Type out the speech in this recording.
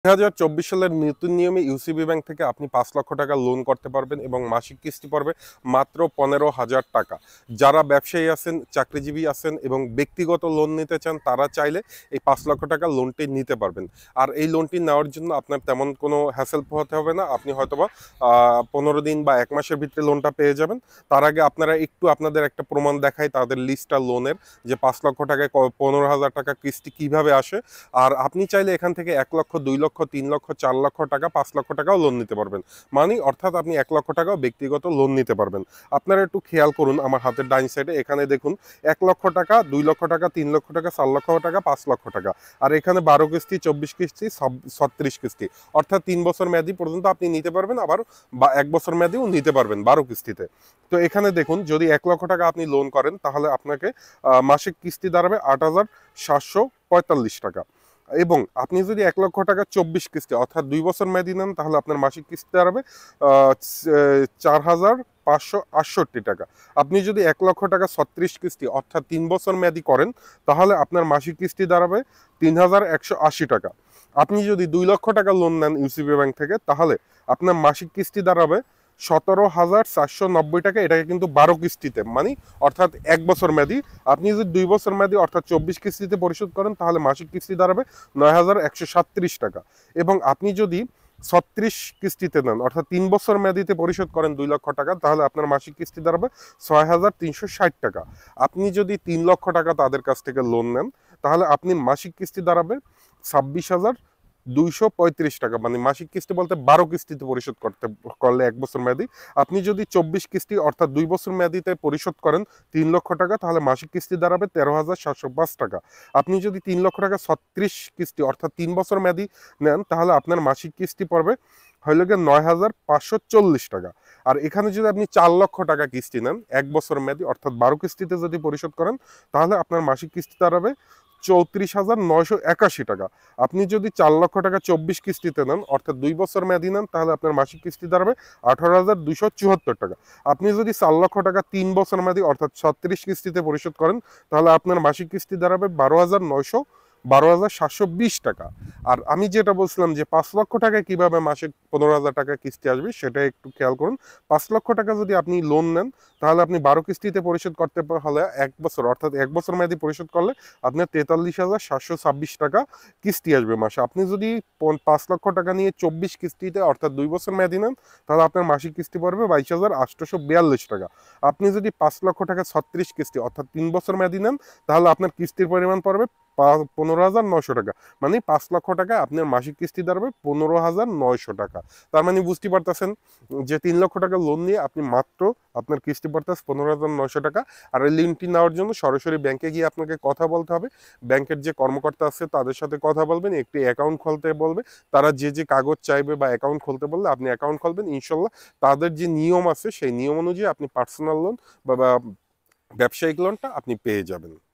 2024 সালের নতুন নিয়মে ইউসিবি ব্যাংক থেকে আপনি 5 লক্ষ টাকা লোন করতে পারবেন এবং মাসিক কিস্তি পড়বে মাত্র 15,000 টাকা। যারা ব্যবসায়ী আছেন, চাকরিজীবী আছেন এবং ব্যক্তিগত লোন নিতে চান তারা চাইলে এই 5 লক্ষ টাকা লোনটি নিতে পারবেন। আর এই লোনটি নেওয়ার জন্য আপনার তেমন কোনো হ্যাসেল পোহাতে হবে না। আপনি হয়তোবা 15 দিন বা 1 মাসের ভিতরে লোনটা পেয়ে যাবেন। তার আগে আপনারা একটু আপনাদের একটা প্রমাণ দেখায় তাদের লিস্টটা লোনের, যে 5 লক্ষ টাকায় 15,000 টাকা কিস্তি কিভাবে আসে। আর আপনি চাইলে এখান থেকে 1 লক্ষ, 2 লক্ষ, 3 লক্ষ, 4 লক্ষ টাকা, 5 লক্ষ টাকাও লোন নিতে পারবেন। মানে অর্থাৎ আপনি 1 লক্ষ টাকাও ব্যক্তিগত লোন নিতে পারবেন। আপনারা একটু খেয়াল করুন আমার হাতের ডাইন সাইডে, এখানে দেখুন 1 লক্ষ টাকা, 2 লক্ষ টাকা, 3 লক্ষ টাকা, 4 লক্ষ টাকা, 5 লক্ষ টাকা। আর এখানে 12 কিস্তি, 24 কিস্তি, 36 কিস্তি, অর্থাৎ 3 বছর মেয়াদি পর্যন্ত আপনি নিতে পারবেন, আবার 1 বছর মেয়াদিও নিতে পারবেন 12 কিস্তিতে। তো এখানে দেখুন, যদি 1 লক্ষ টাকা আপনি লোন করেন তাহলে আপনাকে মাসিক কিস্তি দাঁড়াবে 8,745 টাকা। এবং আপনি যদি 1 লক্ষ টাকা 24 কিস্তি অর্থাৎ 2 বছর মেয়াদি নেন তাহলে আপনার মাসিক কিস্তি দাঁড়াবে 4,568 টাকা। আপনি যদি 1 লক্ষ টাকা 36 কিস্তি অর্থাৎ 3 বছর মেয়াদি করেন তাহলে আপনার মাসিক কিস্তি দাঁড়াবে 3,180 টাকা। আপনি যদি 2 লক্ষ টাকা লোন নেন ইউসিবি ব্যাংক থেকে তাহলে আপনার মাসিক কিস্তি দাঁড়াবে 17,490 টাকা। এটাকে কিন্তু 12 কিস্তিতে, মানে অর্থাৎ 1 বছর মেয়াদি। আপনি যদি 2 বছর মেয়াদি অর্থাৎ 24 কিস্তিতে পরিশোধ করেন তাহলে মাসিক কিস্তি দাঁড়াবে 9,137 টাকা। এবং আপনি যদি 36 কিস্তিতে নেন অর্থাৎ 3 বছর মেয়াদিতে পরিশোধ করেন 2 লক্ষ টাকা তাহলে আপনার মাসিক কিস্তি দাঁড়াবে 6,360 টাকা। আপনি যদি 3 লক্ষ টাকা তাদের কাছ থেকে লোন নেন তাহলে আপনি মাসিক কিস্তি দাঁড়াবে 26,235 টাকা। মানে মাসিক কিস্তি বলতে 12 কিস্তিতে পরিশোধ করলে 1 বছর মেয়াদি। আপনি যদি 24 কিস্তি অর্থাৎ 2 বছর মেয়াদিতে পরিশোধ করেন 3 লক্ষ টাকা তাহলে মাসিক কিস্তি দাঁড়াবে 13,705 টাকা। আপনি যদি 3 লক্ষ টাকা 36 কিস্তি অর্থাৎ 3 বছর মেয়াদি নেন তাহলে আপনার মাসিক কিস্তি পড়বে হইল গিয়ে 9,540 টাকা। আর এখানে যদি আপনি 4 লক্ষ টাকা কিস্তি নেন 1 বছর মেয়াদি অর্থাৎ 12 কিস্তিতে যদি পরিশোধ করেন তাহলে আপনার মাসিক কিস্তি দাঁড়াবে 34,981 টাকা। আপনি যদি 4 লক্ষ টাকা 24 কিস্তিতে নেন অর্থাৎ 2 বছর মেয়াদি নেন তাহলে আপনার মাসিক কিস্তি দাঁড়াবে 18,274 টাকা। আপনি যদি 4 লক্ষ টাকা 3 বছর মেয়াদি অর্থাৎ 36 কিস্তিতে পরিশোধ করেন তাহলে আপনার মাসিক কিস্তি দাঁড়াবে 12,720 টাকা। আর আমি যেটা বলছিলাম যে 5 লক্ষ টাকায় কিভাবে মাসে 15,000 টাকা কিস্তি আসবে সেটা একটু খেয়াল করুন। 5 লক্ষ টাকা যদি আপনি লোন নেন তাহলে আপনি 12 কিস্তিতে পরিশোধ করতে হলে 1 বছর অর্থাৎ 1 বছর মেয়াদি পরিশোধ করলে আপনার 43,726 টাকা কিস্তি আসবে মাসে। আপনি যদি 5 লক্ষ টাকা নিয়ে 24 কিস্তিতে অর্থাৎ 2 বছর মেয়াদি নেন তাহলে আপনার মাসিক কিস্তি পড়বে 22,842 টাকা। আপনি যদি 5 লক্ষ টাকা 36 কিস্তি অর্থাৎ 3 বছর মেয়াদি নেন তাহলে আপনার কিস্তির পরিমাণ পড়বে 15,900 টাকা। মানে 5 লক্ষ টাকা আপনার মাসিক কিস্তি দাঁড়াবে 15,900 টাকা। তার মানে বুঝতে পারতেছেন যে 3 লক্ষ টাকা লোন নিয়ে আপনি মাত্র আপনার কিস্তি পড়তেছে 15,900 টাকা। আর এই লোনটি নেওয়ার জন্য সরাসরি ব্যাংকে গিয়ে আপনাকে কথা বলতে হবে। ব্যাংকের যে কর্মকর্তা আছে তাদের সাথে কথা বলবেন, একটি অ্যাকাউন্ট খুলতে বলবে। তারা যে যে কাগজ চাইবে বা অ্যাকাউন্ট খুলতে বললে আপনি অ্যাকাউন্ট খুলবেন। ইনশাল্লাহ তাদের যে নিয়ম আছে সেই নিয়ম অনুযায়ী আপনি পার্সোনাল লোন বা ব্যবসায়িক লোনটা আপনি পেয়ে যাবেন।